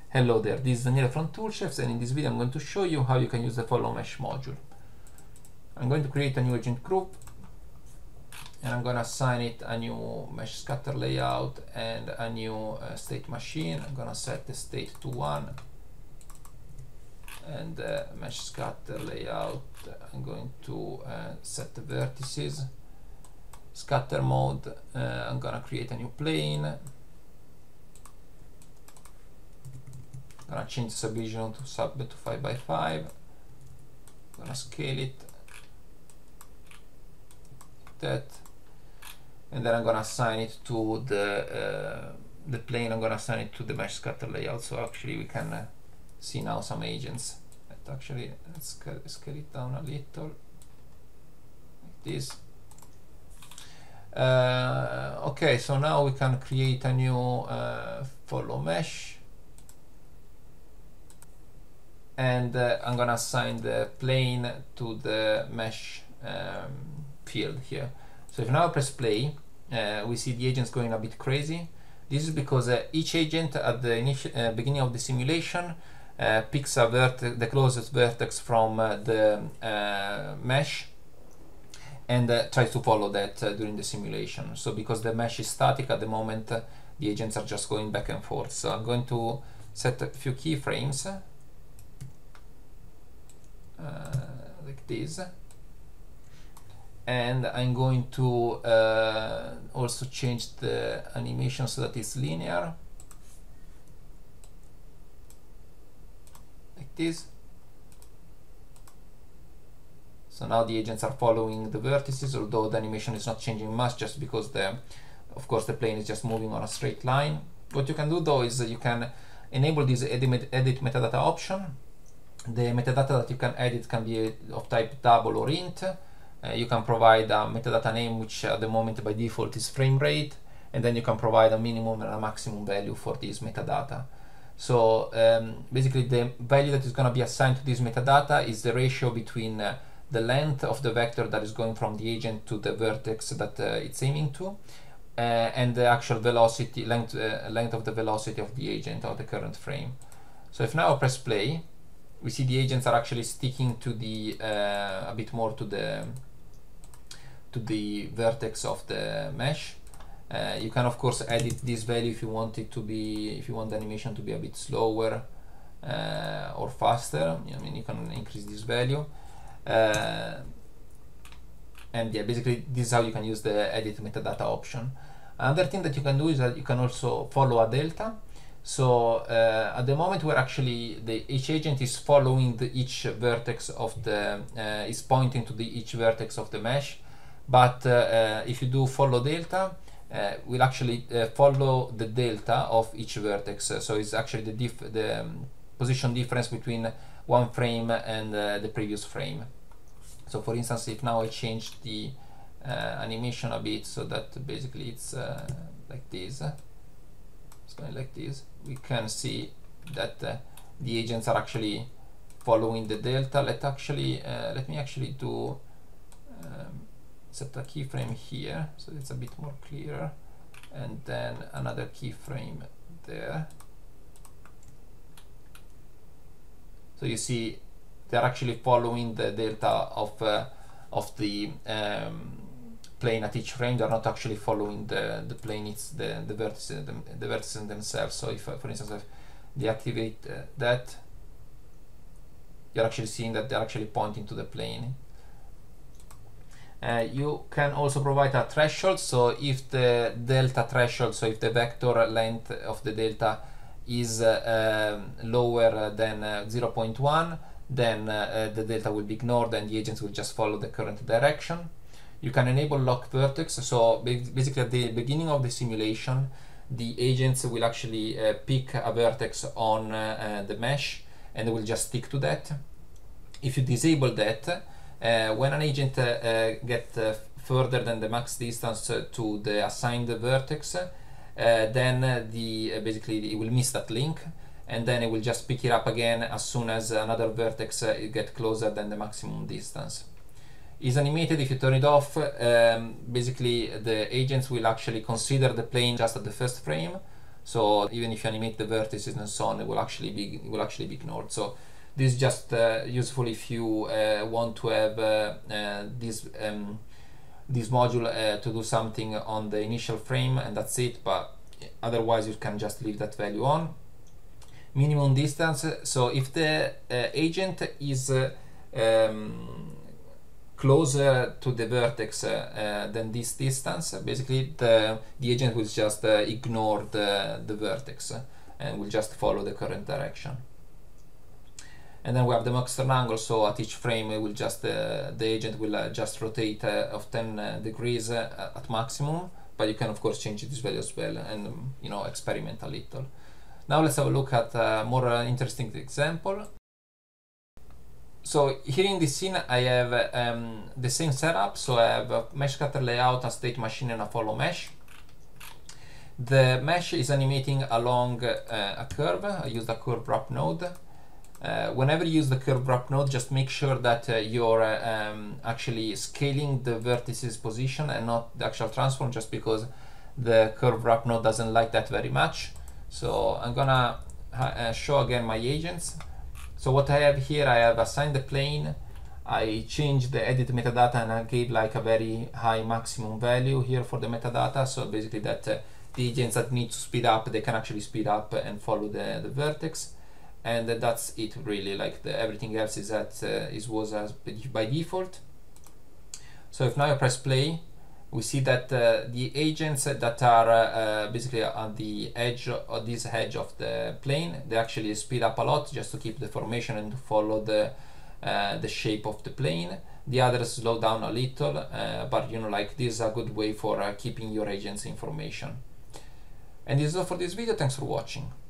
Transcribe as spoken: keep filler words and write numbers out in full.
Hello there, this is Daniele from Toolchefs, and in this video I'm going to show you how you can use the follow mesh module. I'm going to create a new agent group and I'm going to assign it a new mesh scatter layout and a new uh, state machine. I'm going to set the state to one and the mesh scatter layout. I'm going to uh, set the vertices. Scatter mode, uh, I'm going to create a new plane. I'm gonna change the subdivision to sub to five by five. I'm gonna scale it like that, and then I'm gonna assign it to the uh, the plane. I'm gonna assign it to the mesh scatter layout. So actually we can uh, see now some agents. But actually, let's scale, scale it down a little, like this. Uh, okay, so now we can create a new uh, follow mesh. And uh, I'm gonna assign the plane to the mesh um, field here. So if now I press play, uh, we see the agents going a bit crazy. This is because uh, each agent at the initial uh, beginning of the simulation uh, picks a vert the closest vertex from uh, the uh, mesh and uh, tries to follow that uh, during the simulation. So because the mesh is static at the moment, uh, the agents are just going back and forth. So I'm going to set a few keyframes. Uh, like this, and I'm going to uh, also change the animation so that it's linear, like this. So now the agents are following the vertices, although the animation is not changing much, just because the of course the plane is just moving on a straight line. What you can do though is you can enable this edit, edit metadata option. The metadata that you can edit can be of type double or int. Uh, you can provide a metadata name, which at the moment by default is frame rate, and then you can provide a minimum and a maximum value for this metadata. So um, basically the value that is going to be assigned to this metadata is the ratio between uh, the length of the vector that is going from the agent to the vertex that uh, it's aiming to, uh, and the actual velocity, length, uh, length of the velocity of the agent or the current frame. So if now I press play, we see the agents are actually sticking to the uh, a bit more to the to the vertex of the mesh. Uh, you can of course edit this value if you want it to be, if you want the animation to be a bit slower uh, or faster. I mean, you can increase this value. Uh, and yeah, basically this is how you can use the edit metadata option. Another thing that you can do is that you can also follow a delta. So uh, at the moment we're actually, the each agent is following the each vertex of the, uh, is pointing to the each vertex of the mesh, but uh, uh, if you do follow delta, uh, we'll actually uh, follow the delta of each vertex. Uh, so it's actually the, diff the um, position difference between one frame and uh, the previous frame. So for instance, if now I change the uh, animation a bit so that basically it's uh, like this, it's going like this, we can see that uh, the agents are actually following the delta. Let actually uh, let me actually do um, set a keyframe here so it's a bit more clearer, and then another keyframe there. So you see they're actually following the delta of uh, of the um, plane at each frame. They're not actually following the the plane, it's the the vertices the, the vertices themselves. So if uh, for instance if deactivate uh, that, you're actually seeing that they're actually pointing to the plane. Uh, you can also provide a threshold. So if the delta threshold, so if the vector length of the delta is uh, um, lower than uh, zero point one, then uh, uh, the delta will be ignored and the agents will just follow the current direction. You can enable lock vertex. So basically at the beginning of the simulation, the agents will actually uh, pick a vertex on uh, uh, the mesh and they will just stick to that. If you disable that, uh, when an agent uh, uh, gets uh, further than the max distance uh, to the assigned vertex, uh, then uh, the uh, basically it will miss that link, and then it will just pick it up again as soon as another vertex uh, gets closer than the maximum distance. Is animated. If you turn it off, um, basically the agents will actually consider the plane just at the first frame. So even if you animate the vertices and so on, it will actually be it will actually be ignored. So this is just uh, useful if you uh, want to have uh, uh, this um, this module uh, to do something on the initial frame, and that's it. But otherwise, you can just leave that value on. Minimum distance. So if the uh, agent is uh, um, closer to the vertex uh, uh, than this distance, basically the the agent will just uh, ignore the the vertex uh, and will just follow the current direction. And then we have the Mach-Stern angle, so at each frame it will just uh, the agent will uh, just rotate uh, of ten uh, degrees uh, at maximum, but you can of course change this value as well and um, you know, experiment a little. Now let's have a look at a more uh, interesting example. So here in this scene I have um, the same setup, so I have a mesh cutter layout, a state machine and a follow mesh. The mesh is animating along uh, a curve. I used a curve wrap node. Uh, whenever you use the curve wrap node, just make sure that uh, you're uh, um, actually scaling the vertices position and not the actual transform, just because the curve wrap node doesn't like that very much. So I'm gonna uh, show again my agents. So what I have here, I have assigned the plane, I changed the edit metadata, and I gave like a very high maximum value here for the metadata. So basically that uh, the agents that need to speed up, they can actually speed up and follow the, the vertex. And uh, that's it really, like the, everything else is at uh, is was as by default. So if now I press play, we see that uh, the agents that are uh, basically on the edge of this edge of the plane, they actually speed up a lot just to keep the formation and to follow the uh, the shape of the plane. The others slow down a little, uh, but you know, like this is a good way for uh, keeping your agents information. And this is all for this video. Thanks for watching.